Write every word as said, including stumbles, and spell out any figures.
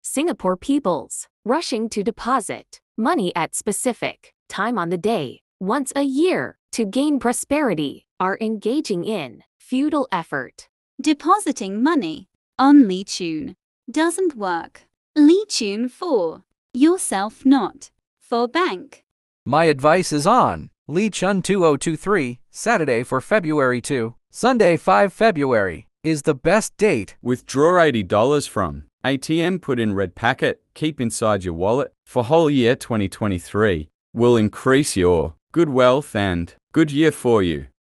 Singapore peoples, rushing to deposit money at specific time on the day, once a year, to gain prosperity, are engaging in futile effort. Depositing money on Li Chun doesn't work. Li Chun for yourself, not for bank. My advice is on Li Chun two thousand twenty-three, Saturday for February second, Sunday five February, is the best date. Withdraw eighty dollars from A T M, put in red packet, keep inside your wallet for whole year twenty twenty-three. Will increase your good wealth and good year for you.